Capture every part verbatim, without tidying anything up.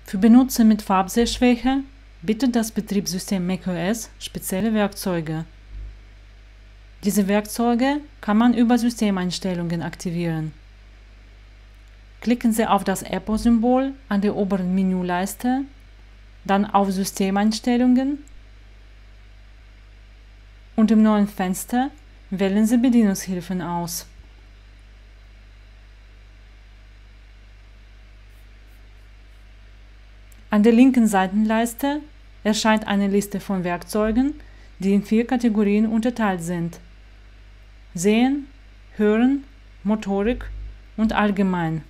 Für Benutzer mit Farbsehschwäche bietet das Betriebssystem macOS spezielle Werkzeuge. Diese Werkzeuge kann man über Systemeinstellungen aktivieren. Klicken Sie auf das Apple-Symbol an der oberen Menüleiste, dann auf Systemeinstellungen und im neuen Fenster wählen Sie Bedienungshilfen aus. An der linken Seitenleiste erscheint eine Liste von Werkzeugen, die in vier Kategorien unterteilt sind: Sehen, Hören, Motorik und Allgemein.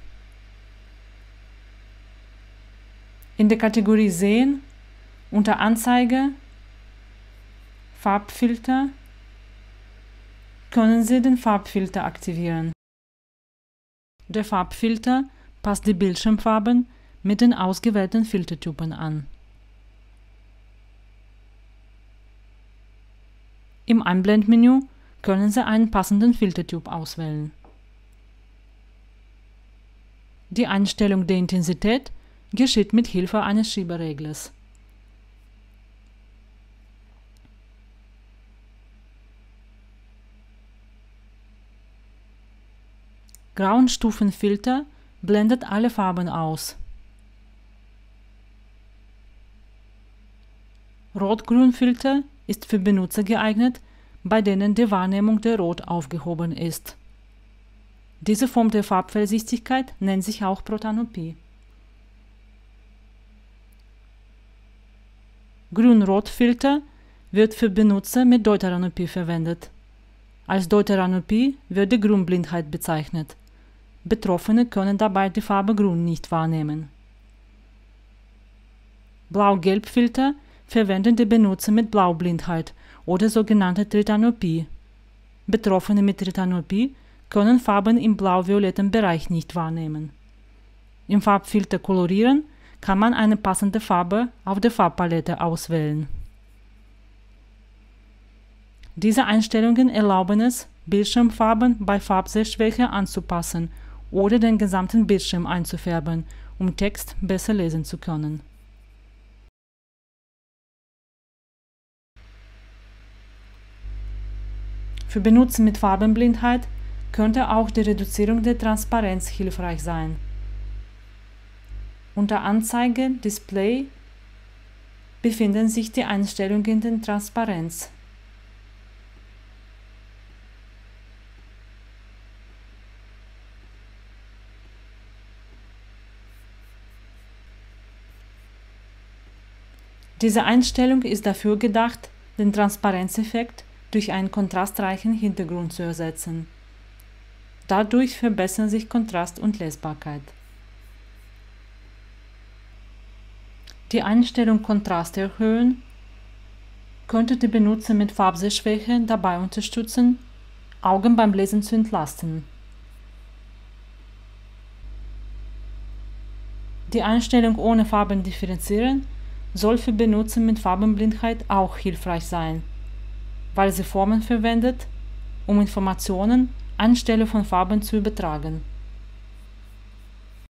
In der Kategorie Sehen unter Anzeige, Farbfilter können Sie den Farbfilter aktivieren. Der Farbfilter passt die Bildschirmfarben mit den ausgewählten Filtertypen an. Im Einblendmenü können Sie einen passenden Filtertyp auswählen. Die Einstellung der Intensität geschieht mit Hilfe eines Schiebereglers. Grauenstufenfilter blendet alle Farben aus. Rot-Grün-Filter ist für Benutzer geeignet, bei denen die Wahrnehmung der Rot aufgehoben ist. Diese Form der Farbfellsichtigkeit nennt sich auch Protanopie. Grün-Rot-Filter wird für Benutzer mit Deuteranopie verwendet. Als Deuteranopie wird die Grünblindheit bezeichnet. Betroffene können dabei die Farbe Grün nicht wahrnehmen. Blau-Gelb-Filter verwenden die Benutzer mit Blaublindheit oder sogenannte Tritanopie. Betroffene mit Tritanopie können Farben im blau-violetten Bereich nicht wahrnehmen. Im Farbfilter Kolorieren kann man eine passende Farbe auf der Farbpalette auswählen. Diese Einstellungen erlauben es, Bildschirmfarben bei Farbsehschwäche anzupassen oder den gesamten Bildschirm einzufärben, um Text besser lesen zu können. Für Benutzer mit Farbenblindheit könnte auch die Reduzierung der Transparenz hilfreich sein. Unter Anzeige Display befinden sich die Einstellungen der Transparenz. Diese Einstellung ist dafür gedacht, den Transparenzeffekt durch einen kontrastreichen Hintergrund zu ersetzen. Dadurch verbessern sich Kontrast und Lesbarkeit. Die Einstellung Kontrast erhöhen könnte die Benutzer mit Farbsehschwäche dabei unterstützen, Augen beim Lesen zu entlasten. Die Einstellung ohne Farben differenzieren soll für Benutzer mit Farbenblindheit auch hilfreich sein, weil sie Formen verwendet, um Informationen anstelle von Farben zu übertragen.